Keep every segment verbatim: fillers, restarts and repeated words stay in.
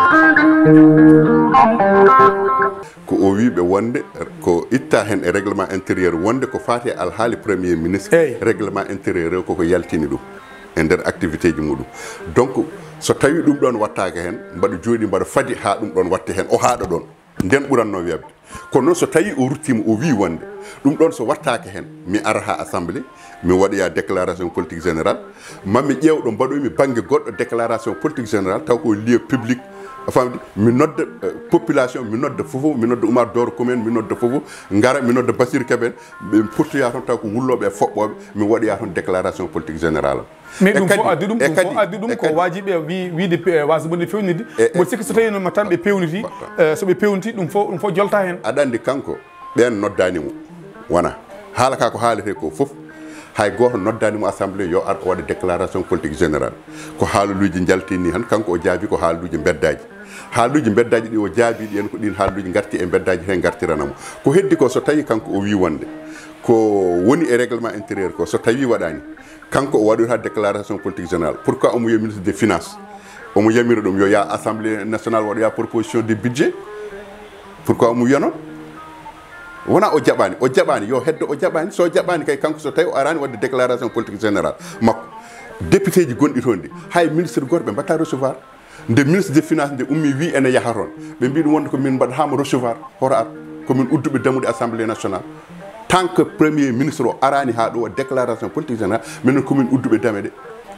ko o wiiɓe wonde ko itta hen e règlement intérieur wonde ko fati alhaali premier ministre hey. Règlement intérieur o koko yaltini ɗum e nder activité ji muɗum donc so tawi ɗum ɗon wattake hen mbaɗa jooɗi mbaɗa fadi ha ɗum ɗon watte hen o haaɗa ɗon nden ɓuranno webde kono noon so tawi o ruttima o wi wonde ɗum ɗon so wattake hen mi ara ha assemblée mi waɗoya déclaration politique générale mami ƴeew ɗo mbaɗoymi banggue goɗɗo déclaration politique générale taw ko lieu public famdi mi nodda population mi nodda fofo mi nodda Oumar Doro Commune mi nodda fofo ngara mi nodda Bassir Keben ɓe purtoya toon taw ko wulloɓe e foɓɓoɓe mi waɗoya toon déclaration politique générale mais ɗum fof addi ɗum ɗum fof addi ɗum ko wajiɓe wi wiide wasde fewnide mboɗo sikki so tawi no tan ɓe pewniti soɓe pewniti ɗum fof ɗum fof jolta hen aɗa andi kanko ɓen noddanimo wona haala ka ko haalete ko foof hay goto noddanimo assemblée yo ar o waɗa déclaration politique générale ko haaluji jaltini han kanko o jaabi ko haaluji beddaji haaluji beddaji ɗi o jaabi ɗi en ko ɗin haaluji garti e beddaji he gartiranamo ko heddi ko so tawi kanko o wi wonde ko woni e règlement intérieur ko so tawi waɗani kanko o waɗira déclaration politique générale pourquoi omo wiya ministre des finances omo yamira ɗum yo ya assemblée nationale waɗoya proposition de budget pourquoi omo wiya noon wona o jaɓani o jaɓani yo heddo o jaɓani so jaɓani kay kanko so tawi o arani wadde déclaration politique générale makko député ji gonɗi toon ɗi hay ministre goto ɓe mbatta recevoir nde ministre des finances nde ummi wi ene yaha toon ɓe mbi ɗum wonde ko min mbaɗatamo recevoir hoto ar komin udduɓe dammude assemblée nationale tant que premier ministre o arani ha ɗo déclaration politique générale minen komin udduɓe dame ɗe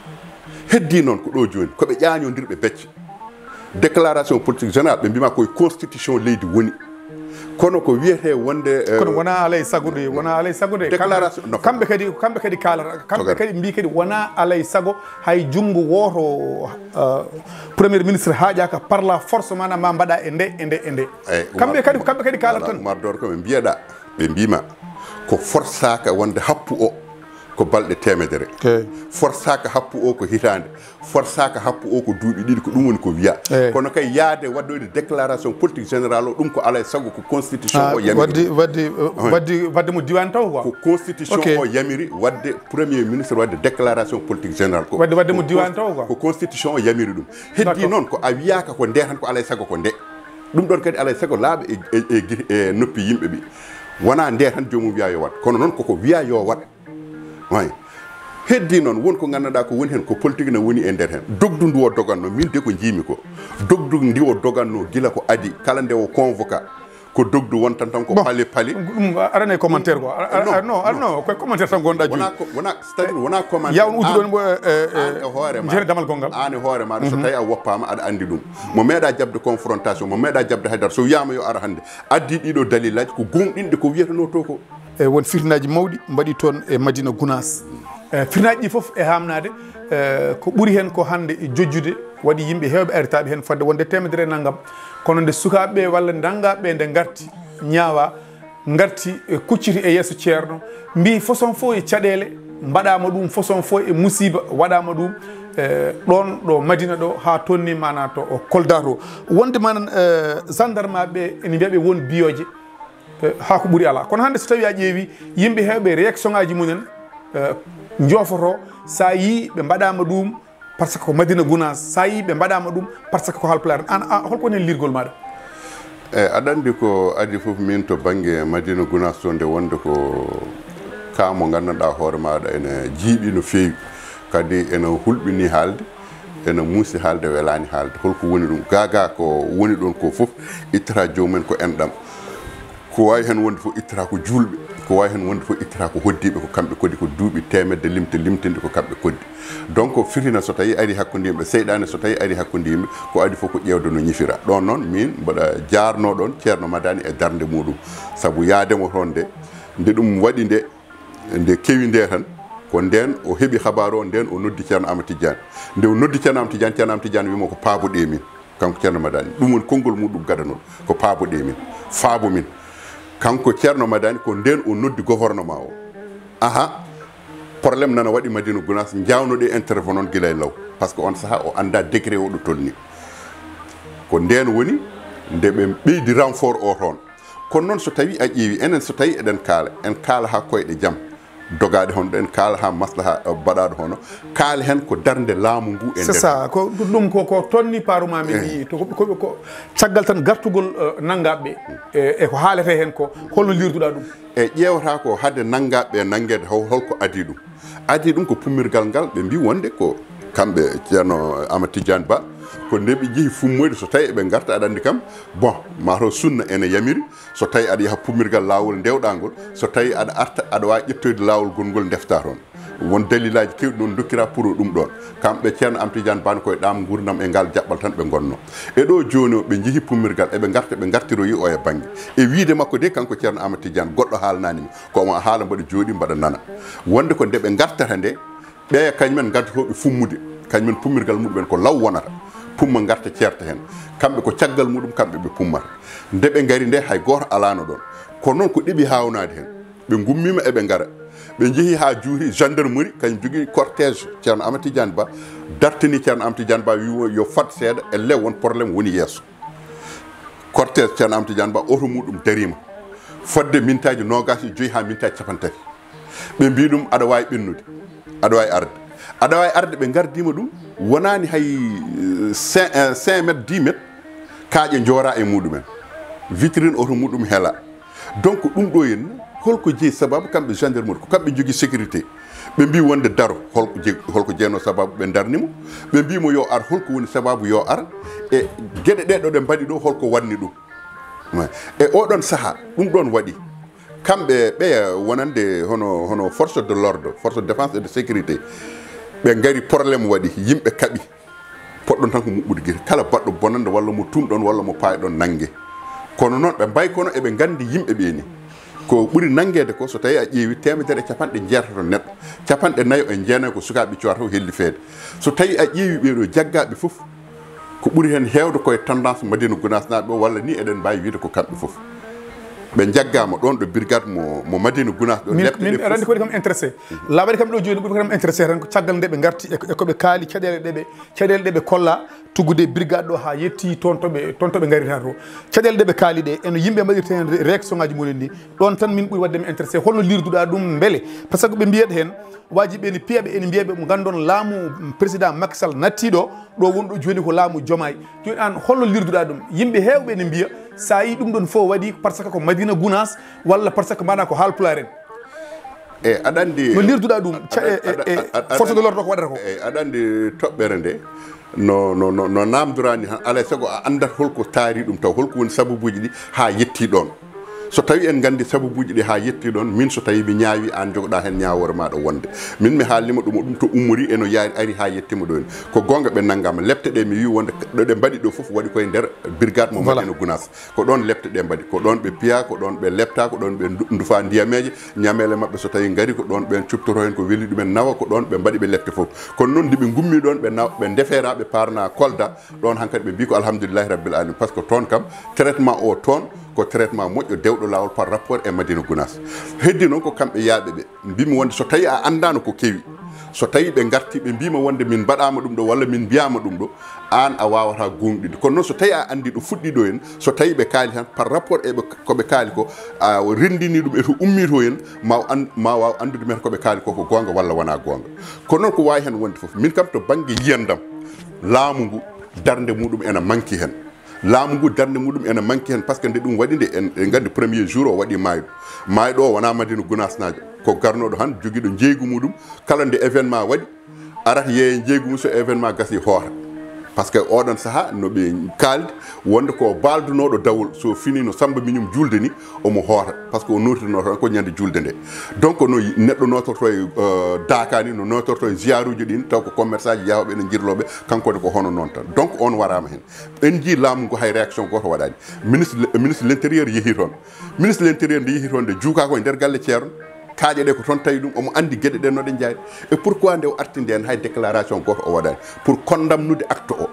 heddi noon ko ɗo joni koɓe ƴañodirɓe becce déclaration politique générale ɓe mbima koye constitution leydi woni kono ko wiyete wonde kono wona alay sago de wona alay sago de déclaration kamɓe kadi kamɓe kadi kalata kamɓe kadi mbi kadi wona alay sago hay junggo woto premier ministre haaƴaka par la force manam ma mbaɗa e nde e nde e nde kamɓe kadi kamɓe kadi kalata tan Oumar Doro ko ɓe mbiyeɗa ɓe mbima ko forsaka wonde happu o ko balɗe temedere forsaka happu o ko hitande forsaka happu o ko duuɓi ɗiɗi ko ɗum woni ko wiya kono kay yaade waddoyde déclaration politique générale o ɗum ko alay sago ko constitution o yamiri wadde wadde wadde wadde mo diwan taw quoi ko constitution o yamiri wadde premier ministre wadde déclaration politique générale ko wadde wadde mo diwan taw quoi ko constitution o yamiri ɗum heddi noon ko a wiyaka ko nde tan ko alay sago ko nde ɗum ɗon kadi alay sago laaɓa e e noppi yimɓe ɓe wona nde tan jomum wiya yo wat kono noon koko wiya yo wat way heddi noon won ko ganduɗa ko woni hen ko politique ne woni e nder hen dogdu ndu o doganno min de ko jiimi ko dogdu ndi o doganno gila ko adi kala nde o convoca ko dogdu won tan tan ko pali pali ɗum arana e commentaire quoi non non koye commentaire tan gonɗa joni wona c'est à dire wona commentaire yaw udduɗon mo hoorema jeere damal gongal an e hoore maɗa so tawi a woppama aɗa andi ɗum mo meeɗa jabde confrontation mo meeɗa jabde haydara so wiyama yo ara hande addi ɗiɗo dalilaji ko gomɗinɗe ko wiyatano to ko e won firnaji mawɗi mbaɗi toon e Madina Gounass firnaji ɗi foof e hamnade ko ɓuuri hen ko hande e jojjude waɗi yimɓe hewɓe aritaɓe hen fadde wonde temedere e naggam kono nde sukaɓeɓe walla dangaɓe nde garti ñaawa garti e kucciti e yesso ceerno mbi façon fof e caɗele mbaɗama ɗum façon fof e musiba waɗama ɗum ɗon ɗo Madina ɗo ha tonni mana to Kolda to wonde manan gendarme ɓe ene mbiyaɓe won biyoje ha ko ɓuuri ala kono hande so tawi a ƴeewi yimɓe hewɓe réaction ngaji mumen jofoto sa yi ɓe mbaɗama ɗum par ce que ko Madina Gounass sa yi ɓe mbaɗama ɗum par ce que ko Halpulaar an holko woni hen lirgol maɗa eyyi aɗa andi ko adi foof min to banggue Madina Gounass to nde wonde ko ka mo gandanɗa hoore maɗa ene jiiɓi no feewi kadi ene hulɓini haalde ene muusi haalde welani haalde holko woni ɗum gaga ko woni ɗon ko foof ittata jomumen ko enɗam ko wawi hen wonde fof ittata ko julɓe ko wawi hen wonde fof ittata ko hoddiɓe ko kamɓe koddi ko duuɓi temedde limte limtinde ko kamɓe koddi donc fitina so tawi ari hakkude yimɓe seyɗane so tawi ari hakkude yimɓe ko adi fof ko ƴewde no ñifira ɗon noon min mbaɗa jarno ɗon ceerno Madani e darde muɗum saabu yaademo toon nde nde ɗum waɗi nde nde kewi nde tan ko nden o heeɓi habaru o nden o noddi ceerno Amadou Tidiane nde o noddi ceerno Amadou Tidiane ceerno Amadou Tidiane wimo ko paaboɗe min kanko ceerno Madani ɗum woni konngol muɗum gadanol ko paaboɗe min faabo min kanko ceerno Madani ko nden o noddi gouvernement o aha probléme nana waɗi Madina Gounass jawnoɗe intervenant guila e law par ce que on saaha o anda décret o ɗo tolni ko nden woni nde ɓe ɓeydi renfort o toon kono noon so tawi a ƴeewi enen so tawi eɗen kaala en kaala ha koyɗe jaam dogade hon den kala ha maslaha badado hono kala hen ko darde laamu ngu e c'est ça ko dum ko ko tonni paruma min yi to ko ko caggal tan gartugol nangabe e ko haalete hen ko holno lirduda dum e ƴewata ko hadde nangabe nangede holko adi dum adi dum ko pummirgal ngal be mbi wonde ko kambe ceerno Amadou Tidiane Ba ko ndeɓe jeehi fummoyde so tawi eɓe garta aɗa andi kam bon mato sunna ene yamiri so tawi aɗa yaha pummirgal lawol ndewɗangol so tawi aɗa arta aɗa wawi ƴettoyde lawol gongol defta toon won dalilaji kewɗi ɗon dokkira pour ɗum ɗon kamɓe ceerno Amadou Tidiane Ba koye ɗam gurdam e ngal jaɓɓal tan ɓe gonno e ɗo joni ɓe jeehi pummirgal eɓe garta ɓe gartiroyi o e banggue e wiide makko de kanko ceerno Amadou Tidiane goɗɗo haalananimi komo haala mbaɗa jooɗi mbaɗa nana wonde ko nde ɓe gartata nde ɓeya kañumen gaddotoɓe fummude kañumen pummirgal muɗumen ko law wonata pumma garta ceerta hen kamɓe ko caggal muɗum kamɓe ɓe pummata nde ɓe gari nde hay goto alano ɗon kono noon ko ɗiɓi hawnade hen ɓe gummima eɓe gara ɓe jeehi ha juuri gendarmerie kañum jogui cortège ceerno Amadou Tidiane Ba dartini ceerno Amadou Tidiane Ba wi yo fat seeɗa elle won probléme woni yesso cortège ceerno Amadou Tidiane Ba auto muɗum darima fodde mintaji nogas e joyyi ha mintaji capantati ɓe mbi ɗum aɗa wawi ɓennude aɗa wawi arde aɗa wawi arde ɓe gardima ɗum wonani hay cinq métre dix métre kaaƴe jora e muɗumen vitrine auto muɗum heela donc ɗum ɗo henna holko jeeyi sababu kamɓe gendarmerie ko kamɓe jogui sécurité ɓe mbi wonde daro holko jeeyi holko jeeyno sababu ɓe darnimo ɓe mbimo yo ar holko woni sababu yo ar e gueɗe ɗeɗo ɗe mbaɗi ɗo holko wanni ɗum e oɗon saaha ɗum ɗon waɗi kamɓe ɓe wonande hono hono force de l'ordre force de défense et de sécurité ɓe gari probléme waɗi yimɓe kaaɓi poɗɗon tan ko muɓɓude guite kala baɗɗo bonande walla mo tumɗon walla mo payɗon nanggue kono noon ɓe mbay kono eɓe gandi yimɓe ɓeni ko ɓuuri nanguede ko so tawi a ƴeewi temedere e capanɗe jeetato neɗɗo capanɗe nayyo e jeenayi ko sukaɓe cowata o helli feede so tawi a ƴeewi ɓeɗo jaggaɓe foof ko ɓuuri hen hewde koye tendance Madina Gounass naɓe o walla ni eɗen mbawi wiide ko kamɓe foof ɓe jaggama ɗon ɗo brigade mo mo Madina Gounass ɗo min min aɗa andi ko waɗi kam intéressé laaɓade kam ɗo joni ɓuuri kam intéressé tan ko caggal nde ɓe garti e koɓe kaali caɗele ɗeɓe caɗele ɗeɓe kolla tuggude brigade ɗo ha yetti toon toɓe toon toɓe garita to caɗele ɗeɓe kaali ɗe eno yimɓe mbaɗirta hen réaction ngaji mumen ni ɗon tan min ɓuuri waddemi intéressé holno lirduɗa ɗum beele par ce que ɓe mbiyat hen wajiɓe ene piyaɓe ene mbiyaɓe mo gandon laamu président Macky Sall nattiɗo ɗo wonɗo joni ko laamu Diomaye joni an holno lirduɗa ɗum yimɓe hewɓe ene mbiya sa yi ɗum ɗon fof waɗi par ce que ko Madina Gounass walla par ce que mbaɗa ko Haalpulaar en e aɗa andi no lirduɗa ɗum e force de l'ordre ko waɗata ko e aɗa andi toɓɓere nde no no no no namdorani tan alay saago a andat holko taari ɗum taw holko woni sababuji ɗi ha yetti ɗon so tawi en gandi sababuji ɗi ha yetti ɗon min so tawi mi ñaawi an jogoɗa hen ñawore maɗa wonde min mi haalnima ɗum ɗum to ummori eno yaari ari ha yettima ɗo hen ko gonga ɓe naggama lepte ɗe mi wi wonde ɗo ɗe mbaɗi ɗo foof waɗi koye nder brigade mo Madina Gounass ko ɗon lepte ɗe mbaɗi ko ɗon ɓe piya ko ɗon ɓe lepta ko ɗon ɓe dufa ndiyameje ñamele mabɓe so tawi gaari ko ɗon ɓen cuptoto hen ko weeli ɗumen nawa ko ɗon ɓe mbaɗi ɓe lepte foof kono noon nde ɓe gummi ɗon ɓe naw ɓe defera ɓe parna Kolda ɗon hankkadi ɓe mbi ko alhamdulillahi rabbil alamin par ce que toon kam traitement o toon ko traitement moƴƴo dewɗo lawol par rapport e Madina Gounass heddi noon ko kamɓe yaaɓe ɓe mbimi wonde so tawi a andano ko kewi so tawi ɓe garti ɓe mbima wonde min mbaɗama ɗum ɗo walla min mbiyama ɗum ɗo an a wawata gonɗide kono noon so tawi a andi ɗo fuɗɗi ɗo hen so tawi ɓe kaali tan par rapport e koɓe kaali ko a rendini ɗum eto ummi to hen ma an ma waw andude men koɓe kaali ko ko gonga walla wona gonga kono noon ko wawi hen wonde foof min kam to banggue yiyandam laamu ngu darde muɗum ena manqui hen laamu ngu darde muɗum ene manqui hen par ce que nde ɗum waɗi nde en gandi premier jour o waɗi mayɗo mayɗo o wona Madina Gounass najo ko garnoɗo han joguiɗo jeygu muɗum kala nde événement waɗi arata yeeye jeygu mum so événement gasi hoota par ce que oɗon saaha noɓe kalde wonde ko baldunoɗo dawol so fini no Samba Mignum julde ni omo hoota par ce que o notirno tan ko ñande julde nde donc no neɗɗo notorto e Dakar ni no notorto e ziaruji ɗin taw ko commerçant ji yahoɓe ene jirloɓe kankone ko hono noon tan donc on warama hen en jii laamu ngu hay réaction goto waɗani ministre ministre l' intérieur yeehi toon ministre l' intérieur nde yeehi toon nde juuka ko e nder galle ceerno kaaƴe ɗe ko toon tawi ɗum omo andi gueɗe ɗe noɗe jaari et pourquoi nde o artinde hen hay déclaration goto o waɗani pour condamnude acte o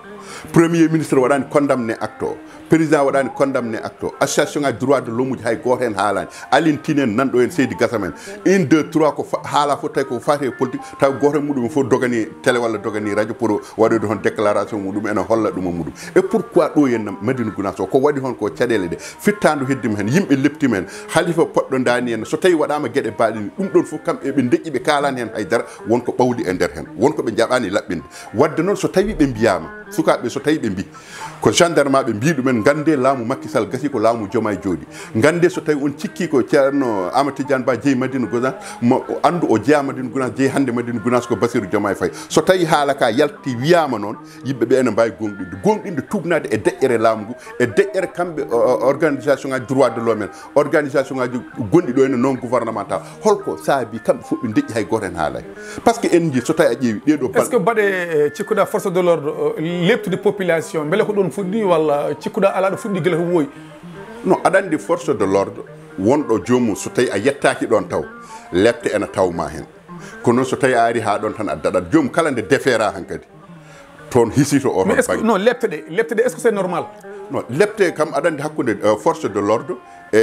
premier ministre waɗani condamné acte o président waɗani condamné acte o association ngaji droit de l'homme uji hay goto hen haalani Aline Tinen nanɗo hen Seydi Gassama en un deux trois ko haala fof tawi ko fati e politique taw goto muɗum fof dogani télé walla dogani radio pour waɗoyde hon déclaration muɗum ene holla ɗum muɗum et pourquoi ɗo henna Madina Gounass o ko waɗi hon ko caɗele ɗe fittandu heddima hen yimɓe leptima hen halifa poɗɗo dani hen so tawi waɗama gueɗe baɗini ɗum ɗon fof kamɓe ɓe deƴƴi ɓe kalani hen haydara wonko ɓawli e nder hen wonko ɓe jaɓani laɓɓinde wadde noon so tawi ɓe mbiyama sukaɓe so tawi ɓe mbi ko gendarme ɓe mbi ɗumen gande laamu Macky Sall gasi ko laamu Diomaye jooɗi gande so tawi on cikki ko ceerno Amadou Tidiane Ba jeeyi Madina Gounass mo andu o jeeya Madina Gounass jeeyi hande Madina Gounass ko Bassirou Diomaye Faye so tawi haala ka yalti wiyama noon yimɓeɓe ene mbawi gonɗinde gonɗinde tubnade e deƴƴere laamu ngu e deƴƴere kamɓe organisation ngaji droit de l'homme en organisation ngaji gonɗi ɗo ene non gouvernemental holko saabi kamɓe fof ɓe deƴƴi hay goto hen haalay par ce que en jii so tawi a ƴeewi ɗeɗo est ce que mbaɗe cikkuɗa force de l'ordre leptude population beele ko ɗon fuɗɗi walla cikkuɗa ala ɗo fuɗɗi guila to woyi non aɗa andi force de l'ordre wonɗo jomum so tawi a yettaki ɗon taw lepte ene tawma hen kono noon so tawi a ari ha ɗon tan a daɗat jomum kala nde defeera hankadi toon hisito o mais est ce que non lepte ɗe lepte ɗe est ce que c'est normal non lepte kam aɗa andi hakkude force de l'ordre e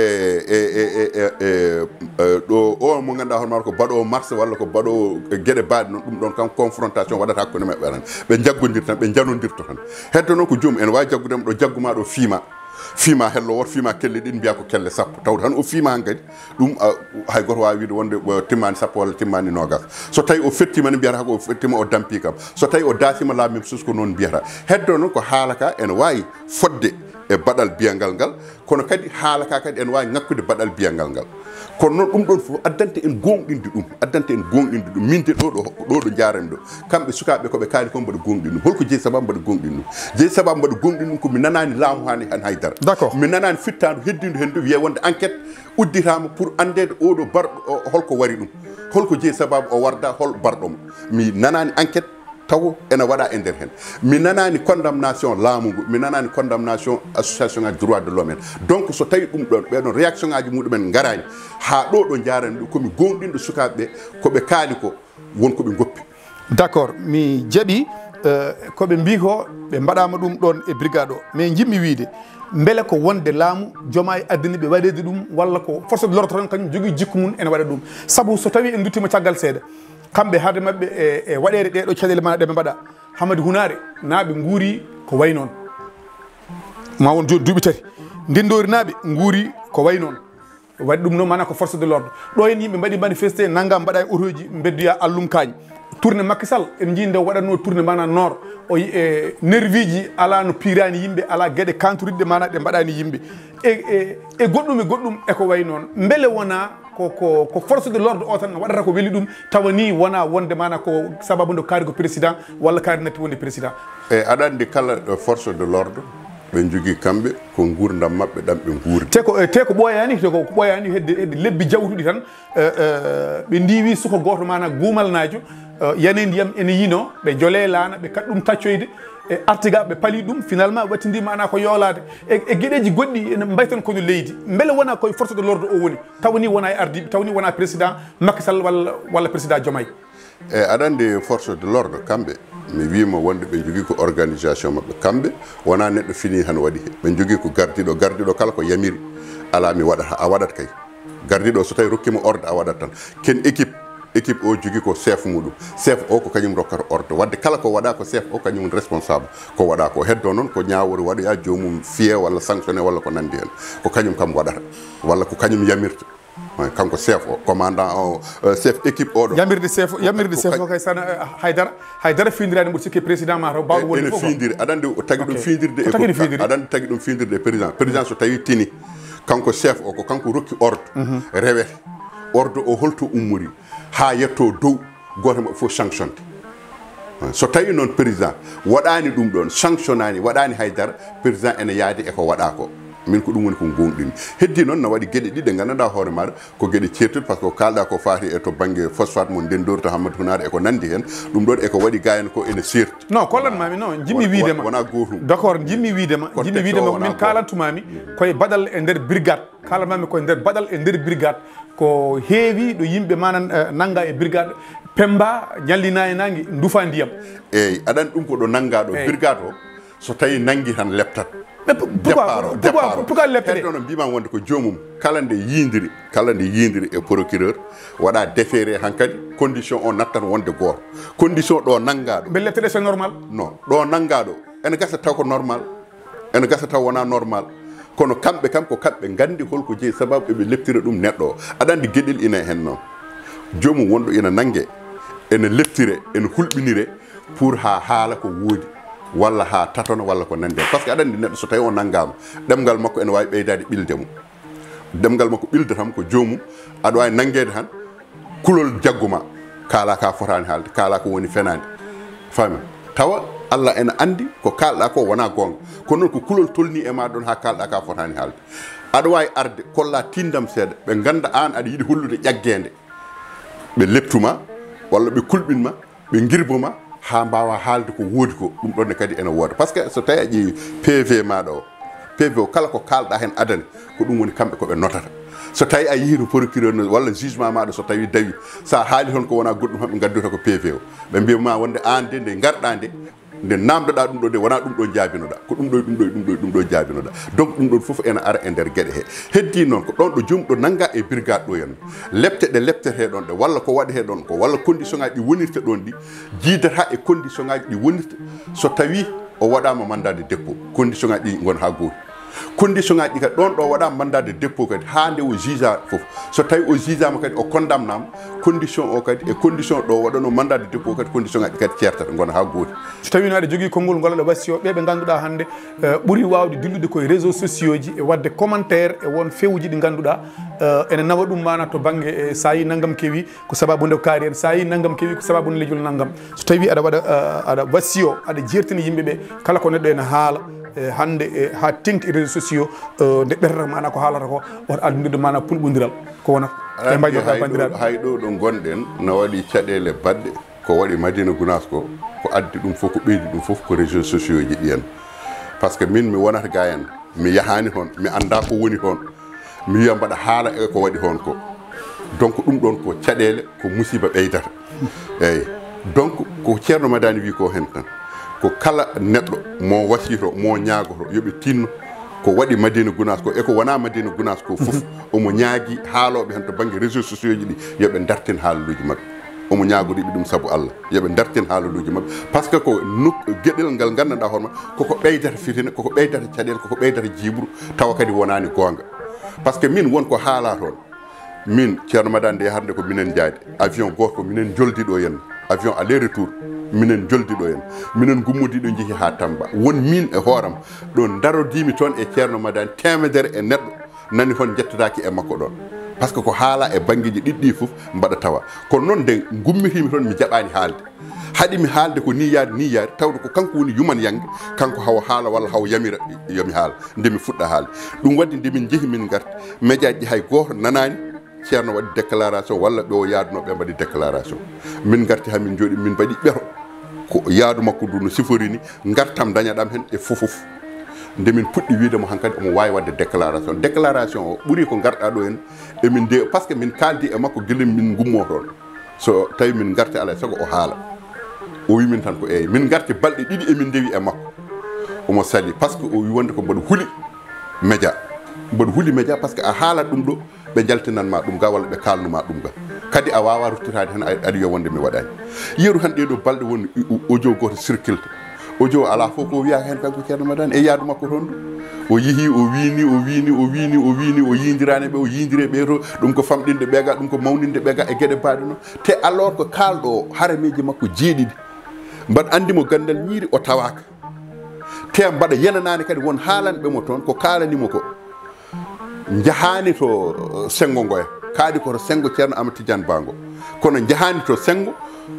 e e ɗo o mo ganduɗa hono ko baɗowo marche walla ko baɗowo gueɗe baɗe noon ɗum ɗon kam confrontation waɗata hakkude maɓɓe tan ɓe jaggodir tan ɓe janodirta tan heddo noon ko joomum ene wawi jaggudema ɗo jagguma ɗo fiima fiima hello woto fiima kelle ɗiɗi mbiya ko kelle sappo tawde tan o fiima han kadi ɗum hay goto wawi wiide wonde timmani sappo walla timmani nogas so tawi o fettima ne mbiyata ko fettima o dampi kam so tawi o dasima la même chose ko noon mbiyata heddo noon ko haala ka ene wawi fodde e baɗal biyangal ngal kono kadi haala ka kadi ene wawi ngakkude baɗal biyangal ngal kono noon ɗum ɗon fof addante en gonɗinde ɗum addante en gonɗinde ɗum minde ɗo ɗo ɗo ɗo jarani ɗo kamɓe sukaɓe koɓe kaali kon mbaɗa gonɗin ɗum holko jeeyi sababu mbaɗa gonɗin ɗum jeeyi sababu mbaɗa gonɗin ɗum komi nanani laamu hani han haydara d'accord mi nanani fittandu heddindu hen ɗo wiye wonde enquête udditama pour andede oɗo barɗo holko wari ɗum holko jeeyi sababu o warda hol barɗomo mi nanani enquête taw ene waɗa e nder hen mi nanani condamnation laamu ngu mi nanani condamnation association ngaji droit de l'homme en donc so tawi ɗum ɗon ɓeɗon réaction ngaji muɗumen garani ha ɗo ɗo jarani ɗo komi gonɗinɗo sukaɓeɓe koɓe kaali ko wonko ɓe goppi d' accord mi jaaɓi koɓe mbi ko ɓe mbaɗama ɗum ɗon e brigade o mais jimmi wiide beele ko wonde laamu Diomaye addani ɓe waɗede ɗum walla ko force de l'ordre tan kañum jogui jikku mum ene waɗa ɗum saabu so tawi en duttima caggal seeɗa kamɓe haade mabɓe e waɗede ɗeɗo caɗele mana ɗeɓe mbaɗa Hamady Hunare naaɓe guuri ko way noon ma won joni duuɓi tati ndendori naaɓe guuri ko way noon waɗi ɗum noon mana ko force de l'ordre ɗo hen yimɓe mbaɗi manifesté naggam mbaɗa e autoji beddoya allum kañ tourné Macky Sall en jii nde waɗatno tourné mana nord o e nervi ji ala no pirani yimɓe ala gueɗe kantoridde mana ɗe mbaɗani yimɓe e e goɗɗum e goɗɗum eko way noon beele wona ko ko ko force de l'ordre o tan waɗata ko weeli ɗum tawa ni wona wonde mana ko sababu nde kaari ko président walla kaari natti wonde président e aɗa andi kala force de l'ordre ɓe jogui kamɓe ko gurdam mabɓe ɗam ɓe guuri te ko te ko ɓooyani te ko ɓooyani hedde hedde lebbi jawtuɗi tan ɓe ndiwi suko goto mana guumalnajo yane ndiyam ene yino ɓe joole laana ɓe kat ɗum taccoyde e artiga ɓe paali ɗum finalement wattidi mana ko yoolade e gueɗeji goɗɗi ene mbay tan kono leydi beele wona koye force de l'ordre o woni tawni wona e ardiɓe tawni wona président Macky Sall walla walla président Diomaye e aɗa andi force de l'ordre kamɓe mi wima wonde ɓe jogui ko organisation mabɓe kamɓe wona neɗɗo fini han waɗi ɓe jogui ko gardiɗo gardiɗo kala ko yamiri ala mi waɗata a waɗat kay gardiɗo so tawi rokkima ordre a waɗat tan ken équipe équipe o jogui ko chef muɗum chef o ko kañum rokkata ordre wadde kala ko waɗa ko chef o kañum responsable ko waɗa ko heddo noon ko ñawori waɗoya jomum fiye walla sanctionné walla ko nandi hen ko kañum kam waɗata walla ko kañum yamirta kanko chef o commandant o chef équipe oɗo yamirde chef yamirde chef o kay sana haydara haydara findirani mboɗo sikki président ma taw bawɗo wonde fof ene findiri aɗa andi tagui ɗum findirde e aɗa andi tagui ɗum findirde e président président so tawi tini kanko chef o ko kanko rokki ordre rewete ordre o holto ummori ha yetto dow goto mabɓe fof sanctionné so tawi noon président waɗani ɗum ɗon sanctionnani waɗani haydara président ene yaadi eko waɗa ko min ko ɗum woni ko gonɗini heddi noon ne waɗi gueɗe ɗiɗi ganduɗa hoore maɗa ko gueɗe certude par ce que ko kalɗa ko fati e to banggue phosphate mo ndendori to Hammadou Hunare eko nandi hen ɗum ɗon eko waɗi gayen ko ene serti non kollanmami non jimmi widema wona gotum d' accord jimmi widema jimmi widema min kalantumami koye baɗal e nder brigade kalanmami koye nder baɗal e nder brigade ko heewi ɗo yimɓe manan nangga e brigade Pemba ñallina e nangue duufa ndiyam eyyi aɗani ɗum ko ɗo nangga ɗo brigade o so tawi nangi tan leptat mais pourquoi pourquoi pourquoi leptade non bima wonde ko jomum kala nde yindiri kala nde yindiri e procureur wada déféré hankadi condition on nattan wonde goor condition do nangado be leptade c'est normal non do nangado en gasa taw ko normal en gasa taw wona normal kono kambe kam ko kambe gandi holko jeyi sababu be leptire dum neddo adandi gedel ina hen non jomum wondo ina nangue ene leptire ene hulbinire pour ha haala ko woodi walla ha tatono walla ko nande parce que adandi neddo so tawi on nangama demgal makko ene wawi beydade bildemu demgal makko bilde tam ko jomum ado way nangede han kulol jagguma kala ka fotani halde kala ko woni fenande fami tawa Allah en andi ko kalda ko wona gonga kono ko kulol tolni e ma don ha kalda ka fotani halde ado way arde kolla tindam seeda be ganda an adi yidi hullude jaggende be leptuma walla be kulbinma be girbuma ha mbawa haalde ko woodi ko dum don kadi ene wooda parce que so tawi ji P V ma do P V kala ko kalda hen adane ko dum woni kambe ko be notata so tawi a yiino procureur walla jugement ma do so tawi dawi sa haali hon ko wona goddum hambe gadduta ko P V o be mbiyama wonde an de de garda de nde namdoɗa ɗum ɗo de wona ɗum ɗo jaabinoɗa ko ɗum ɗo ɗum ɗo ɗum ɗo ɗum ɗo jaabinoɗa donc ɗum ɗon fof ene ara e nder gueɗe he heddi noon ko ɗon ɗo jomum ɗo nanga e brigade ɗo henna lepte ɗe leptete ɗon ɗe walla ko waɗete ɗon ko walla condition ngaji ɗi wonirte ɗon ɗi jiidata e condition ngaji ɗi wonirte so tawi o waɗama mandat de dépôt condition ngaji ɗi gon ha gooti condition ngaji ɗi kadi ɗon ɗo waɗama mandat de dépôt kadi ha nde o juge fof so tawi o jugeama kadi o condamnama condition o kadi e condition ɗo waɗano mandat de dépôt kadi condition ngaji kadi ceertata gona ha gooti so tawi no aɗa jogui konngol ngol aɗa wassi o ɓe ɓe ganduɗa hande ɓuuri wawde dillude koye réseaux sociaux ji e wadde commentaire e won fewuji ɗi ganduɗa ene nawa ɗum mana to banggue sa yi naggam kewi ko sababude ko kaari en sa yi naggam kewi ko sababude lejol naggam so tawi aɗa waɗa aɗa wassi o aɗa jertina yimɓeɓe kala ko neɗɗo ene haala hande e ha tengti e réseaux sociaux nde ɓerrata mana ko haalata ko wata addude mana pulɓodiral ko wonata e mbaƴota bandiraɓe hay ɗo ɗo gonɗen no waɗi caɗele badɗe ko waɗi Madina Gounass ko ko addi ɗum fof ko ɓeydi ɗum fof ko réseaux sociaux ji ɗiyen par ce que min mi wonata ga en mi yahani toon mi anda ko woni toon mi wiya mbaɗa haala e ko waɗi toon ko donc ɗum ɗon ko caɗele ko musiba ɓeydata eyyi donc ko ceerno Madani wi ko hen tan ko kala neɗɗo mo wasito mo ñaagoto yoɓe tinno ko waɗi Madina Gounass ko e ko wona Madina Gounass ko fof omo ñaagui haaloɓe hen to banggue réseaux sociaux ji ɗi yoɓe dartin haaluji mabɓe omo ñaagoriɓe ɗum saabu Allah yoɓe dartin haaluji mabɓe par ce que ko gueɗel ngal gandanɗa hoorema koko ɓeydata fitina koko ɓeydata caɗele koko ɓeydata jibru tawa kadi wonani gonga par ce que min wonko haala toon min ceerno Madani nde harde ko minen jaadi avion goto ko minen joldi ɗo henna avion aller retour minen joldi ɗo en minen gummudi ɗo jeehi ha Tamba won min e hooram ɗo darodimi toon e ceerno Madani temedere e neɗɗo nani hon jettataki e makko ɗon par ce que ko haala e banggueji ɗiɗɗi foof mbaɗa tawa kono noon nde gummitimi toon mi jaɓani haalde haɗimi haalde ko ni yaade ni yaade tawde ko kanko woni yuman yangue kanko hawo haala walla hawo yamira yomi haala ndemi fuɗɗa haalde ɗum wadde ndemin jeehi min garta médiaji ɗi hay goto nanani ceerno waɗi déclaration walla ɓe o yaadunoɓe mbaɗi déclaration min garti hamin jooɗi min mbaɗi ɓeto ko yaadu makko ndu no siforini gartam dañaɗam hen e fofof nde min puɗɗi wiidemo hankkadi omo wawi wadde déclaration déclaration o ɓuuri ko garɗa ɗo hen emin de par ce que min kaldi e makko guila min gummo toon so tawi min garti alay saago o haala o wi min tan ko eyi min garti balɗe ɗiɗi emin dewi e makko omo sali par ce que o wi wonde ko mbaɗa huuli média mbaɗa huuli média par ce que a haalat ɗum ɗo ɓe jaltinanma ɗum ga walla ɓe kalnuma ɗum ga kadi a wawa ruttitade hen aɗa yo wonde mi waɗani yeeru han ɗeɗo balɗe woni audio goto circulte audio ala fof ko wiya hen kanko ceerno Madani e yaadu makko toon o yeehi o wiini o wiini o wiini o wiini o yidirani ɓe o yidire ɓe to ɗum ko famɗinde ɓeega ɗum ko mawninde ɓeega e gueɗe mbaɗe noon te alors que kalɗo o harameji makko jeeɗiɗi mbaɗa andimo gandal ñiiri o tawaka te mbaɗa yenanani kadi won haalanɓe mo toon ko kalanimo ko jahani to sengo ngoya kaadi koto sengo ceerno Amadou Tidiane Bango kono jahani to sengo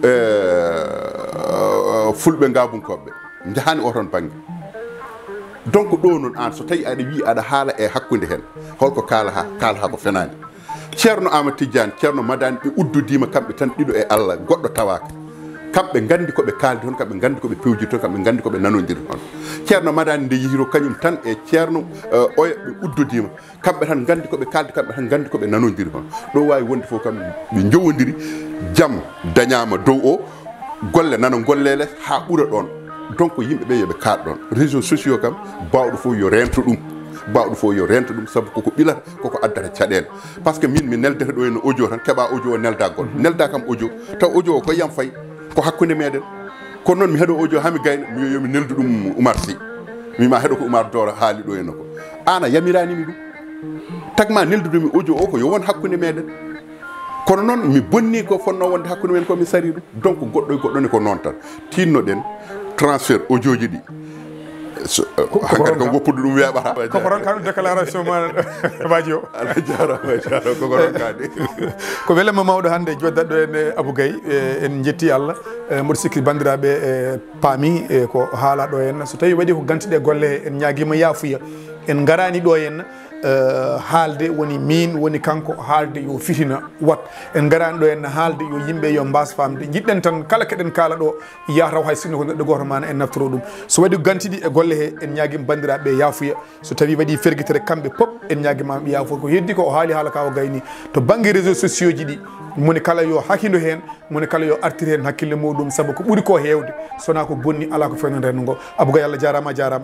fulɓe ngabunkoɓe jahani oton banggue donc ɗo noon an so tawi aɗa wi aɗa haala e hakkude hen holko kala ha kala ha ko fenani ceerno Amadou Tidiane ceerno Madani ɓe uddudima kamɓe tan ɗiɗo e Allah goɗɗo tawaka kamɓe gandi koɓe kaldi toon kamɓe gandi koɓe pewji toon kamɓe gandi koɓe nanodiri toon ceerno Madani nde yihiro kañum tan e ceerno oya ɓe uddudima kamɓe tan gandi koɓe kaldi kamɓe tan gandi koɓe nanodiri toon ɗo wawi wonde fof kamɓe ɓe jowodiri jaam dañama dow o golle nana golle less ha ɓuura ɗon donc yimɓe ɓe yoɓe kaat ɗon réseaux sociaux kam bawɗo fof yo rento ɗum bawɗo fof yo rento ɗum saabu koko ɓilata koko addata caɗele par ce que min mi neldata ɗo henno audio tan keeɓa audio o nelda goɗɗo nelda kam audio taw audio o ko yam fayi ko hakkude meɗen kono noon mi heeɗo audio hami gayna mi yomi neldu ɗum Oumar Sy mima heeɗo ko Oumar Doro haali ɗo henno ko an a yamiranimi ɗum tagma neldudumi audio o ko yo won hakkude meɗen kono noon mi bonni ko fonno wonde hakkude men ko mi sari ɗum donc goɗɗo e goɗɗo ne ko noon tan tinnoɗen transfert audio ji ɗi hakkadi kam woppude ɗum weeɓata koko ron kaɗum déclaration ma waji o ala jarama jarama koko ron kadi ko welema mawɗo hannde joddat ɗo en Abou Gaye en jetti Allah mboɗo sikki bandiraɓe e paami e ko haala ɗo henna so tawi waɗi ko gantiɗe golle en ñaguima yaafuya en garani ɗo henna haalde woni min woni kanko haalde yo fitina wat en garani ɗo henna haalde yo yimɓe yo mbas famde jiɗɗen tan kala keɗen kaala ɗo yataw hay sinno ko neɗɗo goto mana en naftoro ɗum so waɗi gantiɗi e golle he en ñaguima bandiraɓe yaafuya so tawi waɗi ferguitere kamɓe pop en ñaguima yaafuya ko heddi ko o haali haala ka o gayni to banggue réseaux sociaux ji ɗi moni kala yo hakkido hen moni kala yo artir hen hakkille muɗum saabu ko ɓuuri ko hewde sona ko bonni ala ko fewno rendu ngo Abou Gaye Allah jarama jarama